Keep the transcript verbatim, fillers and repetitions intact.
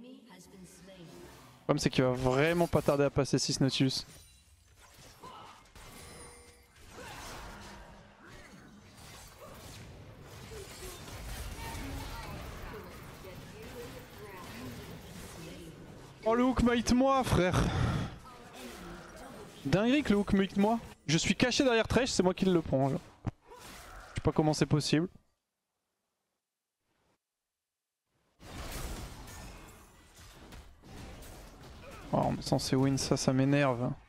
Le problème c'est qu'il va vraiment pas tarder à passer six Nautilus. Oh le hook mate moi frère. Dinguerie que le hook mate moi. Je suis caché derrière Thresh, c'est moi qui le prends. Genre. Je sais pas comment c'est possible. Oh, on est censé win ça, ça m'énerve.